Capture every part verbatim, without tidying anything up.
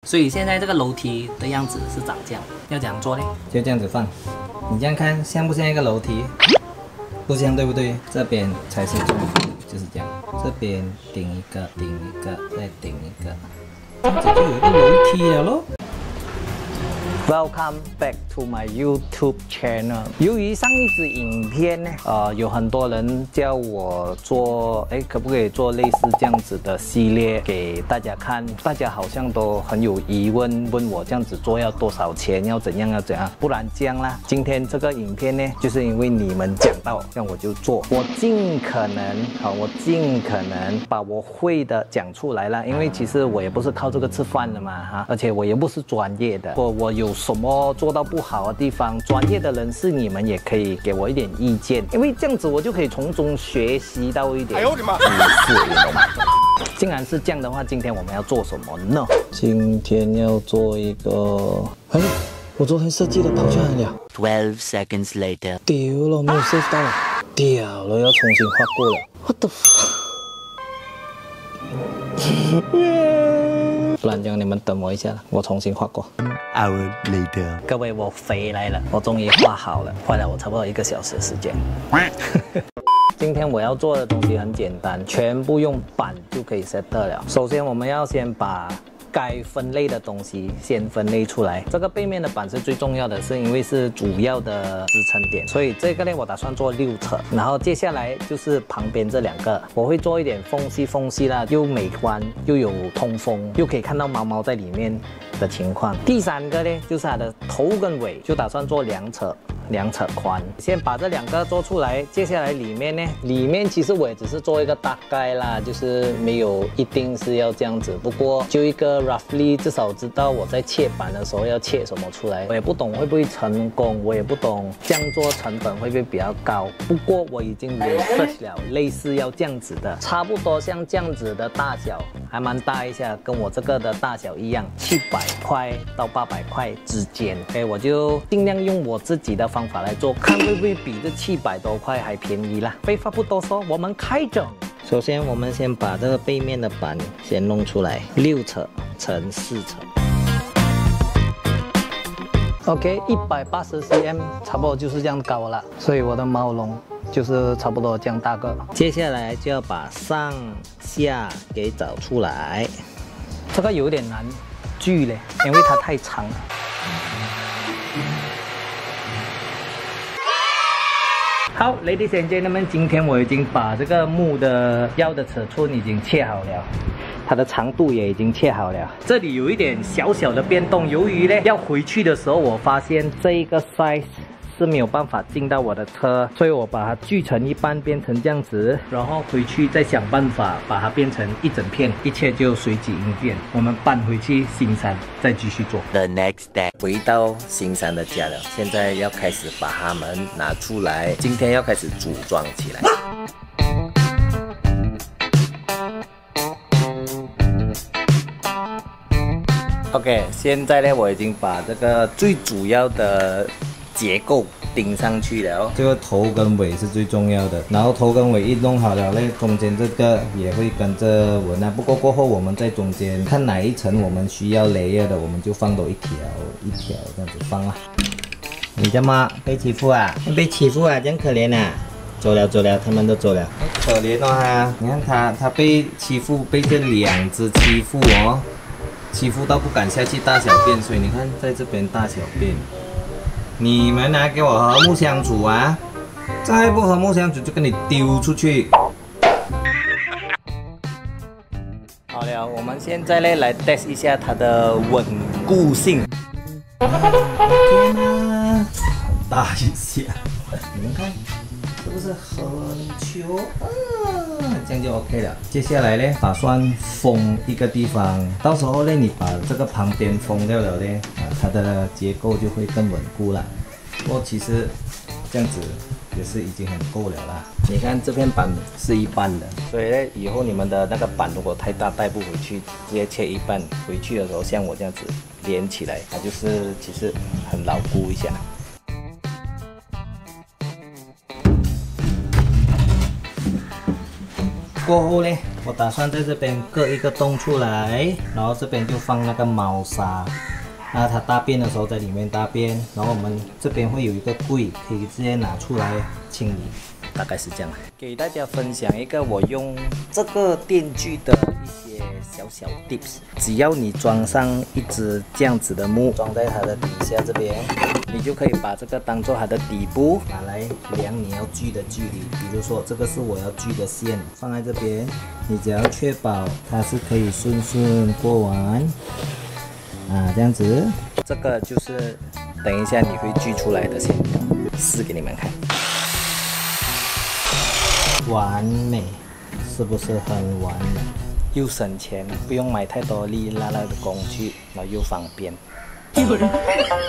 所以现在这个楼梯的样子是长这样，要怎样做呢？就这样子放，你这样看像不像一个楼梯？不像，对不对？这边才是重点，就是这样。这边顶一个，顶一个，再顶一个，这就有一个楼梯了咯。Welcome back to my YouTube channel。由于上一支影片呢，呃，有很多人叫我做，哎，可不可以做类似这样子的系列给大家看？大家好像都很有疑问，问我这样子做要多少钱，要怎样要怎样？不然这样啦，今天这个影片呢，就是因为你们讲到，这样我就做，我尽可能，好，我尽可能把我会的讲出来了。因为其实我也不是靠这个吃饭的嘛，哈，而且我也不是专业的，我我有。什么做到不好的地方，专业的人士你们也可以给我一点意见，因为这样子我就可以从中学习到一点。哎呦我的妈！知识，你懂吗？既然是这样的话，今天我们要做什么呢？今天要做一个，哎，我昨天设计的跑去哪里了 ？Twelve seconds later， 丢了，没有 save 到，掉了，要重新画过了。What the fuck？ 不然这样你们等我一下，我重新画过。 Hour later， 各位，我回来了，我终于画好了，花了我差不多一个小时的时间。今天我要做的东西很简单，全部用板就可以 set 了。首先，我们要先把该分类的东西先分类出来。这个背面的板是最重要的，是因为是主要的支撑点，所以这个呢，我打算做六侧。然后接下来就是旁边这两个，我会做一点缝隙缝隙啦，又美观又有通风，又可以看到猫猫在里面的情况。第三个呢，就是它的头跟尾，就打算做两侧。两尺宽，先把这两个做出来。接下来里面呢，里面其实我也只是做一个大概啦，就是没有一定是要这样子。不过就一个 roughly， 至少知道我在切板的时候要切什么出来。我也不懂会不会成功，我也不懂这样做成本会不会比较高。不过我已经 research 了，类似要这样子的，差不多像这样子的大小，还蛮大一下，跟我这个的大小一样，七百块到八百块之间。哎，我就尽量用我自己的方法。方法来做，看会不会比这七百多块还便宜啦。废话不多说，我们开整。首先，我们先把这个背面的板先弄出来，六尺乘四尺。OK， 一百八十 cm， 差不多就是这样高了。所以我的猫笼就是差不多这样大个。接下来就要把上下给找出来，这个有点难锯嘞，因为它太长了。好 ，Ladies and Gentlemen， 今天我已经把这个木的腰的尺寸已经切好了，它的长度也已经切好了。这里有一点小小的变动，由于呢要回去的时候，我发现这一个 size 是没有办法进到我的车，所以我把它锯成一半，变成这样子，然后回去再想办法把它变成一整片，一切就随机应变。我们搬回去新山再继续做。 The next day， 回到新山的家了，现在要开始把它们拿出来，今天要开始组装起来。OK， 现在呢，我已经把这个最主要的结构钉上去了，这个头跟尾是最重要的。然后头跟尾一弄好了呢，中间这个也会跟着纹啊。不过过后我们在中间看哪一层我们需要 layer 的，我们就放多一条一条这样子放啊。你的妈被欺负啊？被欺负啊？真可怜啊！走了走了，他们都走了。可怜哦他，你看他他被欺负，被这两只欺负哦，欺负到不敢下去大小便，所以你看在这边大小便。你们来给我和睦相处啊！再不和睦相处，就跟你丢出去。好了，我们现在呢来 test 一下它的稳固性。OK 吗？大一下，你们看是不是很球啊？这样就 OK 了。接下来呢，打算封一个地方，到时候呢，你把这个旁边封掉了呢，啊，它的结构就会更稳固了。不过其实这样子也是已经很够了啦。你看这片板是一半的，所以呢，以后你们的那个板如果太大带不回去，直接切一半，回去的时候像我这样子连起来，它就是其实很牢固一下。过后呢， 我打算在这边割一个洞出来，然后这边就放那个猫砂。那它大便的时候在里面大便，然后我们这边会有一个柜，可以直接拿出来清理，大概是这样。给大家分享一个我用这个电锯的一些小小 tips， 只要你装上一只这样子的木，装在它的底下这边，你就可以把这个当做它的底部，拿来量你要锯的距离。比如说这个是我要锯的线，放在这边，你只要确保它是可以顺顺过完。啊，这样子，这个就是等一下你会锯出来的线条，试给你们看，完美，是不是很完美？又省钱，不用买太多哩哩啦啦的工具，然后又方便。一个人。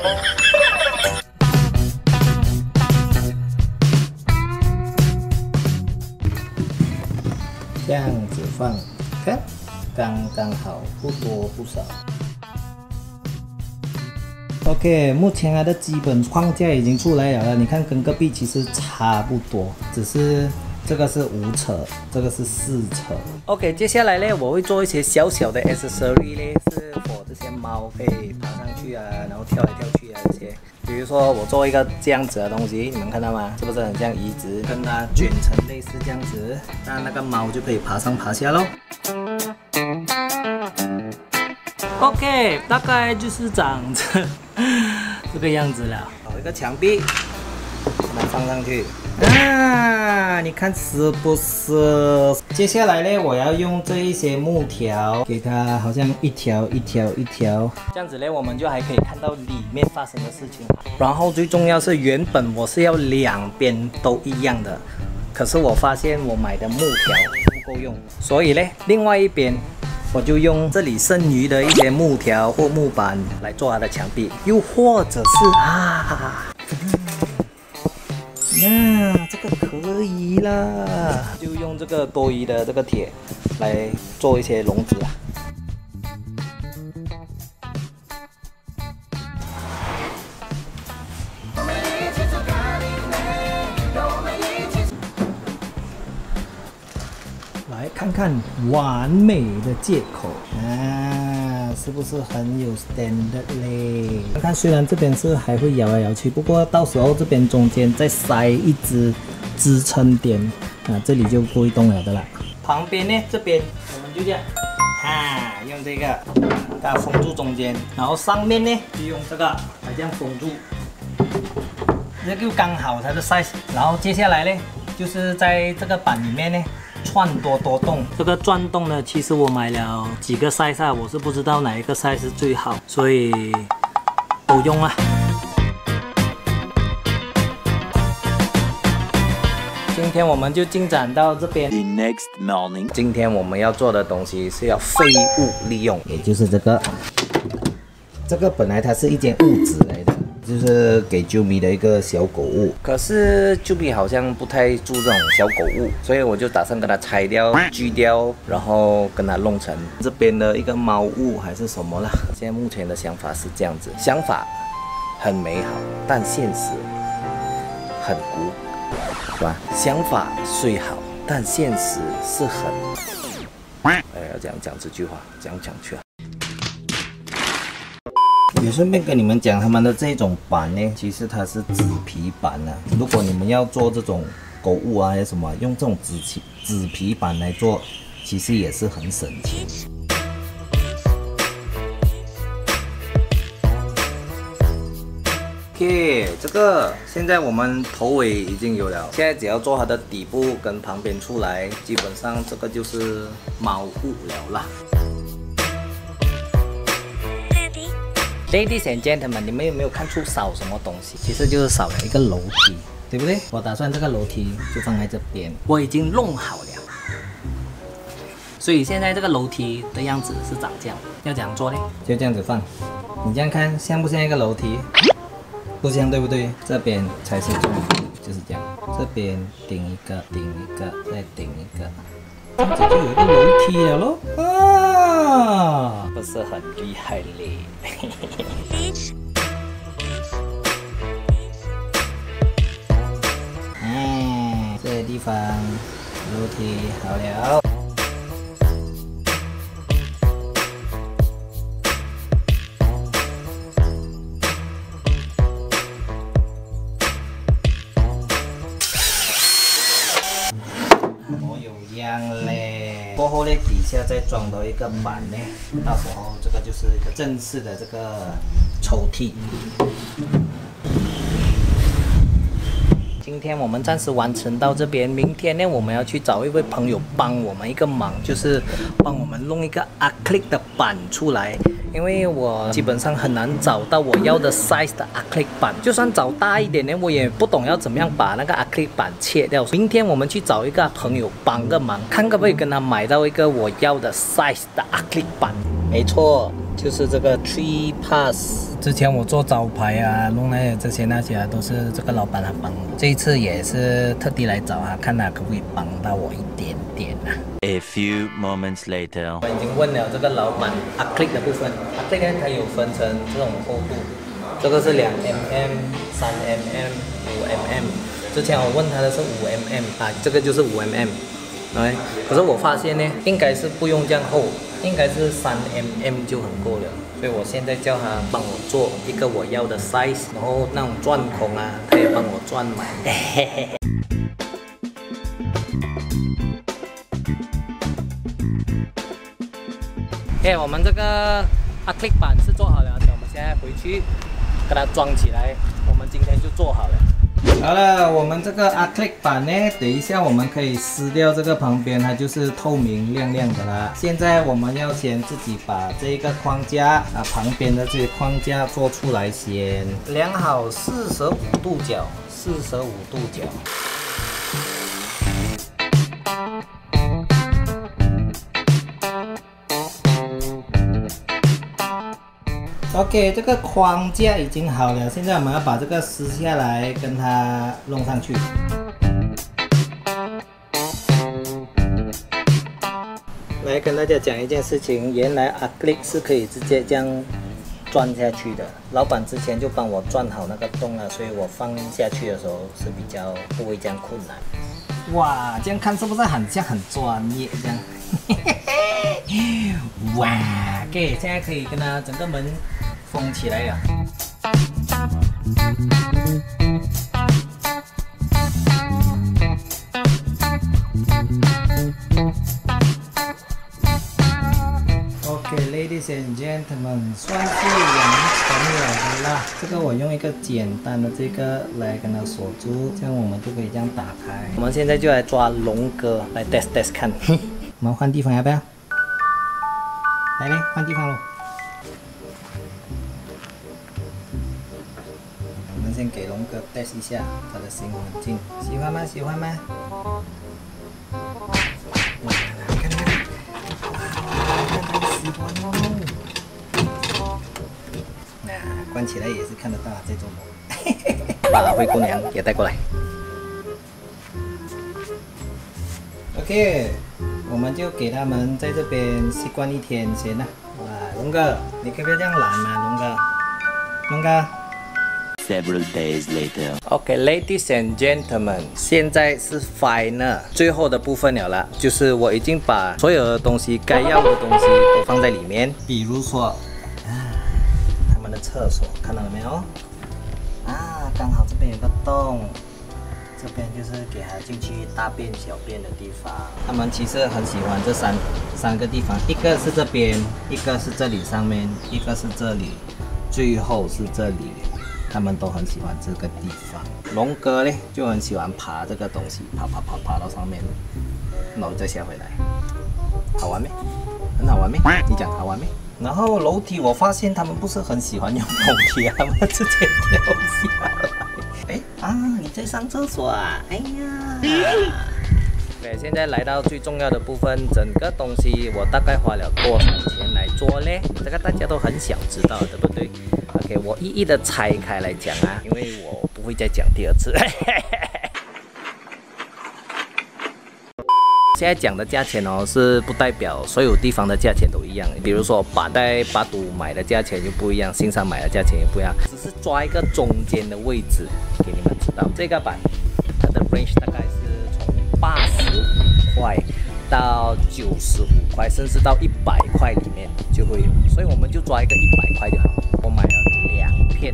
这样子放，看，刚刚好，不多不少。OK， 目前它的基本框架已经出来了，你看跟隔壁其实差不多，只是这个是五扯，这个是四扯。OK， 接下来呢，我会做一些小小的 accessory 呢，是for这些猫可以爬上去啊，然后跳来跳去啊这些。比如说我做一个这样子的东西，你们看到吗？是不是很像移植？跟它卷成类似这样子，那那个猫就可以爬上爬下咯。OK， 大概就是长着这个样子了。好，一个墙壁，把它放上去。啊，你看是不是？接下来呢，我要用这一些木条，给它好像一条一条一条，这样子呢，我们就还可以看到里面发生的事情。然后最重要是，原本我是要两边都一样的，可是我发现我买的木条不够用，所以呢，另外一边。我就用这里剩余的一些木条或木板来做它的墙壁，又或者是啊，那、啊、这个可以啦，就用这个多余的这个铁来做一些笼子啊。来看看完美的接口啊，是不是很有 standard 嘞？看看，虽然这边是还会摇来摇去，不过到时候这边中间再塞一支支撑点啊，这里就不会动了的啦。旁边呢，这边我们就这样，啊，用这个给它封住中间，然后上面呢就用这个来这样封住，这就刚好它的 size。然后接下来呢，就是在这个板里面呢。串多多洞，这个转洞呢，其实我买了几个 size 啊，我是不知道哪一个 size 是最好，所以都用啊。今天我们就进展到这边。The next morning， 今天我们要做的东西是要废物利用，也就是这个。这个本来它是一件物质来的。就是给啾咪的一个小狗物，可是啾咪好像不太住这种小狗物，所以我就打算跟它拆掉、锯掉，然后跟它弄成这边的一个猫物还是什么啦。现在目前的想法是这样子，想法很美好，但现实很骨，是吧？想法虽好，但现实是很……哎，要这样讲这句话，这样讲去啊。也顺便跟你们讲，他们的这种板呢，其实它是纸皮板啊。如果你们要做这种狗物啊，还是什么，用这种纸皮纸皮板来做，其实也是很省钱。OK， 这个现在我们头尾已经有了，现在只要做它的底部跟旁边出来，基本上这个就是猫物了啦。Ladies and gentlemen， 你们有没有看出少什么东西？其实就是少了一个楼梯，对不对？我打算这个楼梯就放在这边，我已经弄好了。所以现在这个楼梯的样子是长这样，要怎样做呢？就这样子放，你这样看像不像一个楼梯？不像，对不对？这边才是重点，就是这样。这边顶一个，顶一个，再顶一个。这样子就有一个楼梯了咯，啊，不是很厉害嘞。哎，这个地方楼梯好了。 过后呢，底下再装多一个板呢，到时候这个就是一个正式的这个抽屉。 今天我们暂时完成到这边，明天呢，我们要去找一位朋友帮我们一个忙，就是帮我们弄一个 acrylic 的板出来。因为我基本上很难找到我要的 size 的 acrylic 板，就算找大一点呢，我也不懂要怎么样把那个 acrylic 板切掉。明天我们去找一个朋友帮个忙，看可不可以跟他买到一个我要的 size 的 acrylic 板。没错，就是这个 Three Pass。之前我做招牌啊，弄那些这些那些啊，都是这个老板他帮我。这一次也是特地来找他，看他可不可以帮到我一点点啊。 A few moments later， 我已经问了这个老板 acrylic 的部分 ，acrylic 它有分成这种厚度，这个是两 mm、三 mm、五 mm。之前我问他的是五 mm 啊，这个就是五 mm。哎，可是我发现呢，应该是不用这样厚，应该是三 mm 就很够了。所以我现在叫他帮我做一个我要的 size， 然后那种钻孔啊，他也帮我钻满。嘿嘿嘿。OK， 我们这个 acrylic 板是做好了，等我们现在回去给它装起来，我们今天就做好了。 好了，我们这个 acrylic 板呢，等一下我们可以撕掉这个旁边，它就是透明亮亮的啦。现在我们要先自己把这个框架啊旁边的这些框架做出来先，量好四十五度角，四十五度角。OK， 这个框架已经好了，现在我们要把这个撕下来，跟它弄上去。 来跟大家讲一件事情，原来 acrylic 是可以直接这样钻下去的。老板之前就帮我钻好那个洞了，所以我放下去的时候是比较不会这样困难。 哇，这样看是不是很像很专业这样？哇 ，OK， 现在可以跟它整个门封起来了。OK，ladies and gentlemen， 算是完成了的啦。这个我用一个简单的这个来跟它锁住，这样我们就可以这样打开。 我们现在就来抓龙哥来 test test 看。 我们换地方要不要？来嘞，换地方喽。我们先给龙哥 test 一下他的新环境，喜欢吗？喜欢吗？哇，看看，哇，看他喜欢哦。那关起来也是看得到这种梦。 把灰姑娘也带过来。 OK。我们就给他们在这边习惯一天先啦。哇，龙哥，你可不可以这样懒嘛，龙哥？龙哥。 Several days later. OK，ladies and gentlemen， 现在是 final 最后的部分了啦，就是我已经把所有的东西该要的东西都放在里面， 比如说， 啊，他们的厕所看到了没有？啊，刚好这边有个洞。这边就是给他进去大便小便的地方。 他们其实很喜欢这三三个地方，一个是这边，一个是这里上面，一个是这里，最后是这里。他们都很喜欢这个地方。龙哥呢就很喜欢爬这个东西，爬爬爬爬到上面，然后再下回来。好玩没？很好玩没？你讲好玩没？然后楼梯我发现他们不是很喜欢用楼梯，他们直接掉下来。哎啊！你在上厕所啊？哎呀！ 对，现在来到最重要的部分，整个东西我大概花了多少钱来做呢？这个大家都很想知道，对不对 ？OK， 我一一的拆开来讲啊，因为我不会再讲第二次。现在讲的价钱哦，是不代表所有地方的价钱都一样。比如说，把在巴都买的价钱就不一样，新山买的价钱也不一样。只是抓一个中间的位置给你们知道。这个板它的 range 大概是从八十五块到九十五块，甚至到一百块里面就会有。所以我们就抓一个一百块就好。我买了两片，这种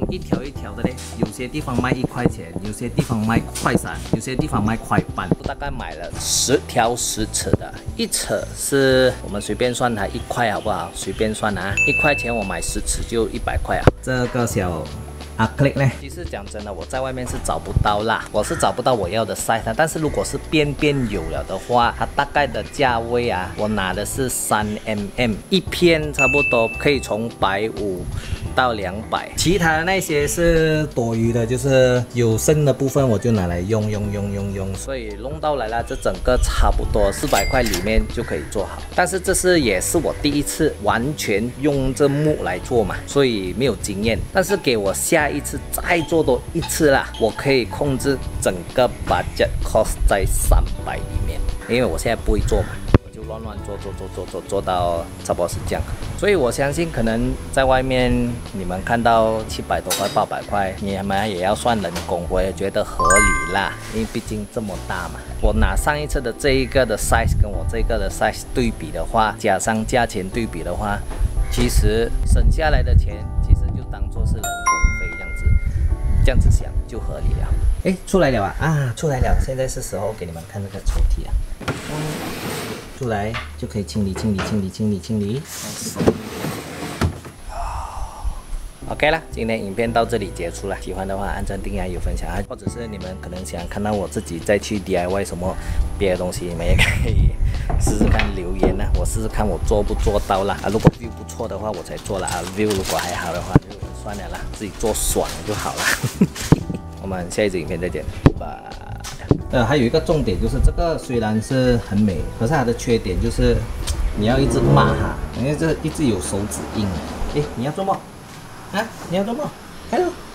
一条一条的嘞，有些地方卖一块钱，有些地方卖块三，有些地方卖块半。大概买了十条十尺的，一尺是我们随便算它一块好不好？随便算啊，一块钱我买十尺就一百块啊。这个小啊 click 呢？其实讲真的，我在外面是找不到啦，我是找不到我要的 size 啊。但是如果是边边有了的话，它大概的价位啊，我拿的是三 mm， 一片差不多可以从百五到两百，其他的那些是多余的，就是有剩的部分我就拿来用用用用用，所以弄到来了，这整个差不多四百块里面就可以做好。但是这是也是我第一次完全用这木来做嘛，所以没有经验。但是给我下一次再做多一次啦，我可以控制整个 budget cost 在三百里面，因为我现在不会做嘛。乱乱做做做做做做到差不多是这样，所以我相信可能在外面你们看到七百多块八百块，你们也要算人工，我也觉得合理啦，因为毕竟这么大嘛。我拿上一次的这一个的 size 跟我这个的 size 对比的话，加上价钱对比的话，其实省下来的钱其实就当做是人工费这样子，这样子想就合理了。哎，出来了啊啊，出来了！现在是时候给你们看这个抽屉啊。嗯出来就可以清理清理清理清理清理。OK 啦，今天影片到这里结束了。喜欢的话按赞订阅有分享啊，或者是你们可能想看到我自己再去 D I Y 什么别的东西，你们也可以试试看留言啊，我试试看我做不做到啦。啊，如果 view 不错的话我才做了啊 ，view 如果还好的话就算了啦，自己做爽就好了。我们下一支影片再见，拜拜。呃，还有一个重点就是这个虽然是很美，可是它的缺点就是你要一直骂它，因为这一直有手指印。诶，你要做梦啊？你要做梦 ？Hello。